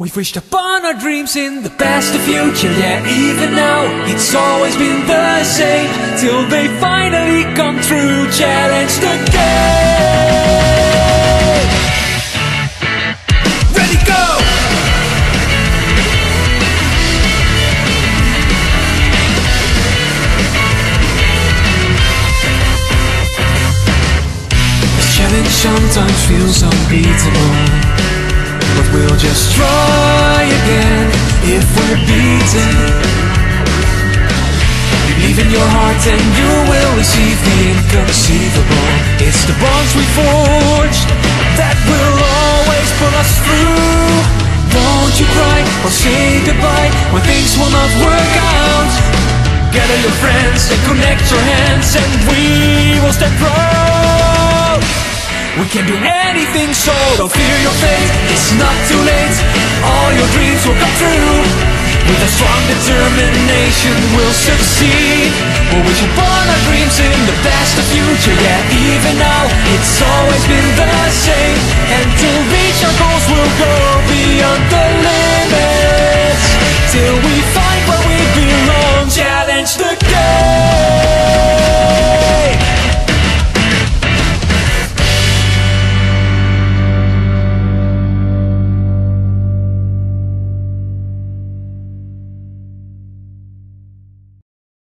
We've wished upon our dreams in the past, the future, yeah, even now it's always been the same, till they finally come true, challenge the game. Ready, go! This challenge sometimes feels unbeatable, but we'll just try again if we're beaten. Believe in your heart and you will receive the inconceivable. It's the bonds we forged that will always pull us through. Don't you cry or say goodbye when things will not work out. Gather your friends and connect your hands, and we will stand proud. We can do anything, so don't fear your fate. It's not too late, all your dreams will come true. With a strong determination we'll succeed. We'll wish upon our dreams in the